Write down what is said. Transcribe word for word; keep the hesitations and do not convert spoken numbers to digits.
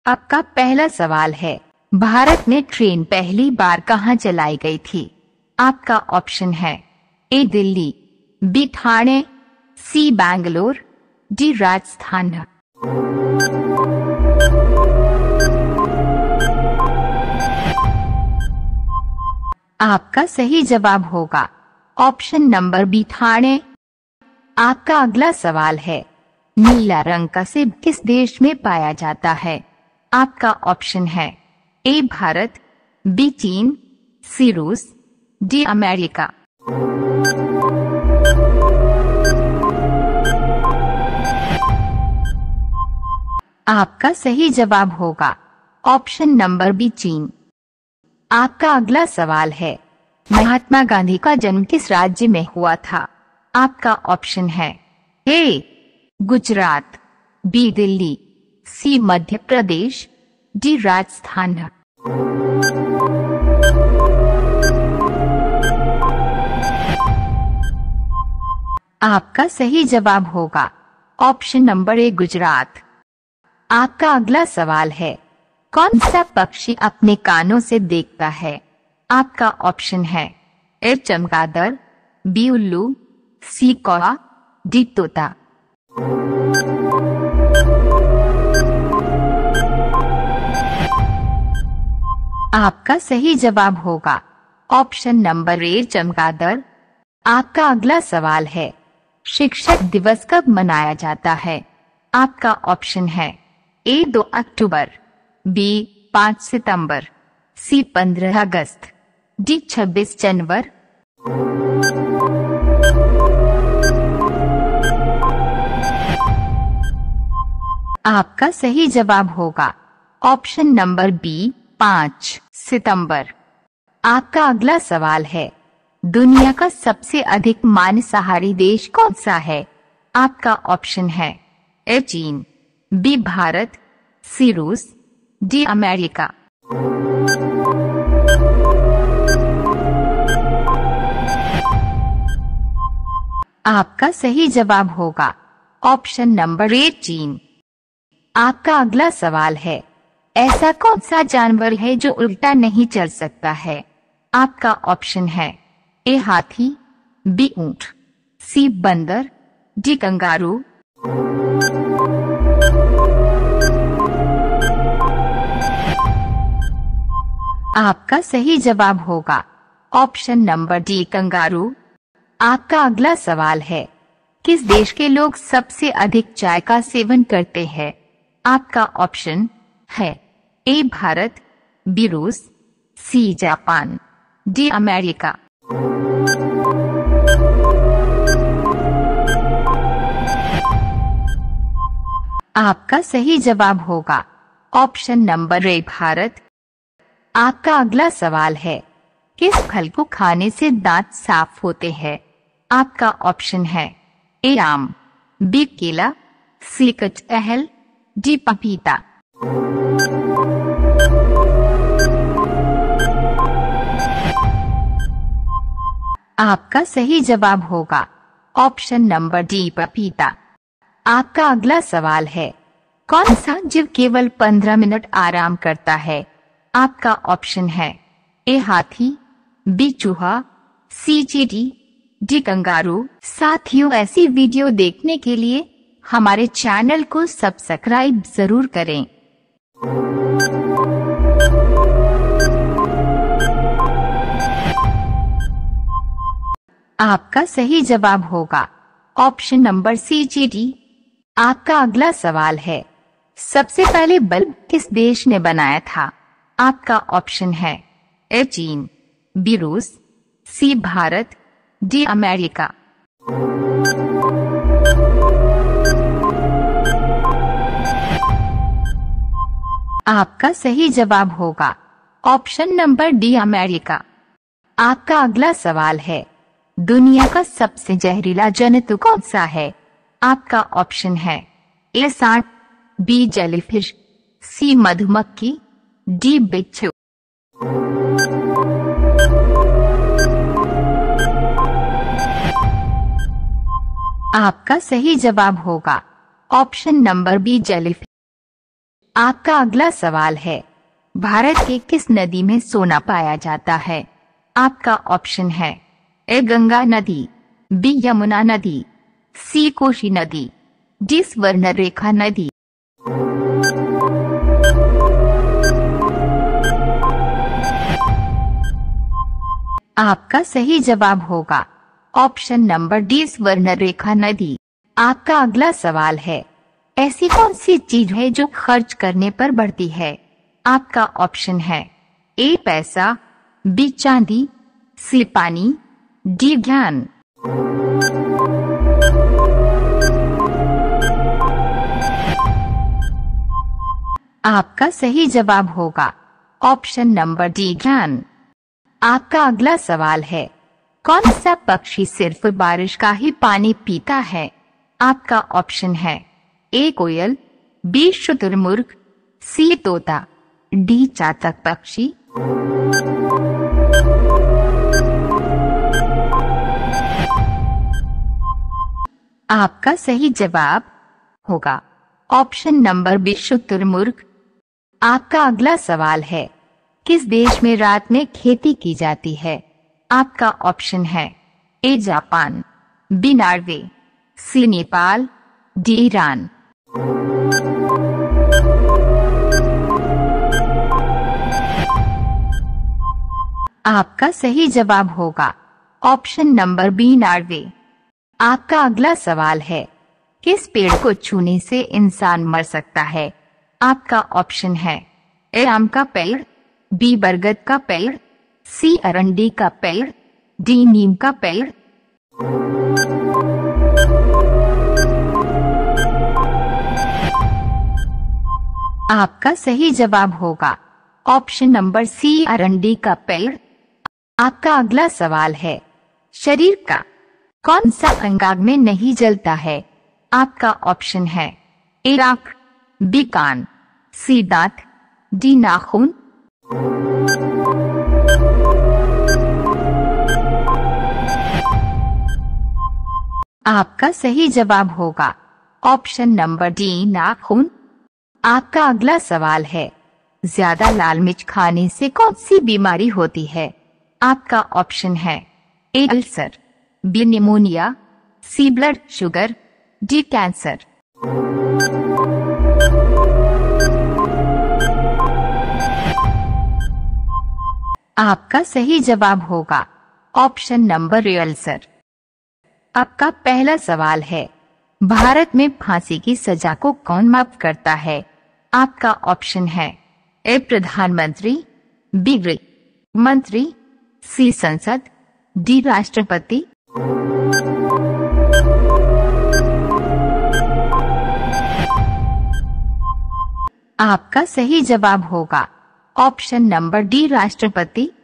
आपका पहला सवाल है, भारत में ट्रेन पहली बार कहाँ चलाई गई थी? आपका ऑप्शन है A Delhi, B Thane, C Bangalore, D Rajasthan. आपका सही जवाब होगा ऑप्शन नंबर बी ठाणे। आपका अगला सवाल है, नीला रंग का सेब किस देश में पाया जाता है? आपका ऑप्शन है ए भारत, बी चीन, सी रूस, डी अमेरिका। आपका सही जवाब होगा ऑप्शन नंबर बी चीन। आपका अगला सवाल है, महात्मा गांधी का जन्म किस राज्य में हुआ था? आपका ऑप्शन है A Gujarat, B Delhi, C Madhya Pradesh, D Rajasthan. आपका सही जवाब होगा ऑप्शन नंबर ए गुजरात। आपका अगला सवाल है, कौन सा पक्षी अपने कानों से देखता है? आपका ऑप्शन है ए चमगादड़, बी उल्लू, सी कौवा, डी तोता। आपका सही जवाब होगा ऑप्शन नंबर ए चमगादड़। आपका अगला सवाल है, शिक्षक दिवस कब मनाया जाता है? आपका ऑप्शन है ए दो अक्टूबर, बी पाँच सितंबर, सी पंद्रह अगस्त, डी छब्बीस जनवरी। आपका सही जवाब होगा ऑप्शन नंबर बी पाँच सितंबर। आपका अगला सवाल है, दुनिया का सबसे अधिक मांसाहारी देश कौन सा है? आपका ऑप्शन है ए चीन, बी भारत, सी रूस, डी अमेरिका। आपका सही जवाब होगा ऑप्शन नंबर ए चीन। आपका अगला सवाल है, ऐसा कौन सा जानवर है जो उल्टा नहीं चल सकता है? आपका ऑप्शन है ए हाथी, बी ऊंट, सी बंदर, डी कंगारू। आपका सही जवाब होगा ऑप्शन नंबर डी कंगारू। आपका अगला सवाल है, किस देश के लोग सबसे अधिक चाय का सेवन करते हैं? आपका ऑप्शन है ए भारत, बी रूस, सी जापान, डी अमेरिका। आपका सही जवाब होगा ऑप्शन नंबर ए भारत। आपका अगला सवाल है, किस फल को खाने से दांत साफ होते हैं? आपका ऑप्शन है ए आम, बी केला, सी कटहल, डी पपीता। आपका सही जवाब होगा ऑप्शन नंबर डी पपीता। आपका अगला सवाल है, कौन सा जीव केवल पंद्रह मिनट आराम करता है? आपका ऑप्शन है ए हाथी, बी चूहा, सी चींटी, डी कंगारू। साथियों, ऐसी वीडियो देखने के लिए हमारे चैनल को सब्सक्राइब जरूर करें। आपका सही जवाब होगा ऑप्शन नंबर सी चींटी। आपका अगला सवाल है, सबसे पहले बल्ब किस देश ने बनाया था? आपका ऑप्शन है ए चीन, बी रूस, सी भारत, डी अमेरिका। आपका सही जवाब होगा ऑप्शन नंबर डी अमेरिका। आपका अगला सवाल है, दुनिया का सबसे जहरीला जंतु कौन सा है? आपका ऑप्शन है ए सांप, बी जेलीफिश, सी मधुमक्खी, डी बिच्छू। आपका सही जवाब होगा ऑप्शन नंबर बी जेलीफिश। आपका अगला सवाल है, भारत के किस नदी में सोना पाया जाता है? आपका ऑप्शन है ए गंगा नदी, बी यमुना नदी, सी कोसी नदी, डी स्वर्णरेखा नदी। आपका सही जवाब होगा ऑप्शन नंबर डी स्वर्णरेखा नदी। आपका अगला सवाल है, ऐसी कौन सी चीज है जो खर्च करने पर बढ़ती है? आपका ऑप्शन है ए पैसा, बी चांदी, सी पानी, डी ज्ञान। आपका सही जवाब होगा ऑप्शन नंबर डी ज्ञान। आपका अगला सवाल है, कौन सा पक्षी सिर्फ बारिश का ही पानी पीता है? आपका ऑप्शन है ए कोयल, बी शुतुरमुर्ग, सी तोता, डी चातक पक्षी। आपका सही जवाब होगा ऑप्शन नंबर बी शुतुरमुर्ग। आपका अगला सवाल है, किस देश में रात में खेती की जाती है? आपका ऑप्शन है A Japan, B Norway, C Nepal, D Iran. आपका सही जवाब होगा ऑप्शन नंबर बी नॉर्वे। आपका अगला सवाल है, किस पेड़ को छूने से इंसान मर सकता है? आपका ऑप्शन है ए आम का पेड़, बी बरगद का पेड़, सी अरंडी का पेड़, डी नीम का पेड़। आपका सही जवाब होगा ऑप्शन नंबर सी अरंडी का पेड़। आपका अगला सवाल है, शरीर का कौन सा अंग आग में नहीं जलता है? आपका ऑप्शन है ए आँख, बी कान, सी दांत, डी नाखून। आपका सही जवाब होगा ऑप्शन नंबर डी नाखून। आपका अगला सवाल है, ज्यादा लाल मिर्च खाने से कौन सी बीमारी होती है? आपका ऑप्शन है A ulcer, B pneumonia, C blood sugar, D cancer. आपका सही जवाब होगा ऑप्शन नंबर ए अल्सर। आपका पहला सवाल है, भारत में फांसी की सजा को कौन माफ करता है? आपका ऑप्शन है ए प्रधानमंत्री, बी गृह मंत्री, सी संसद, डी राष्ट्रपति। आपका सही जवाब होगा ऑप्शन नंबर डी राष्ट्रपति।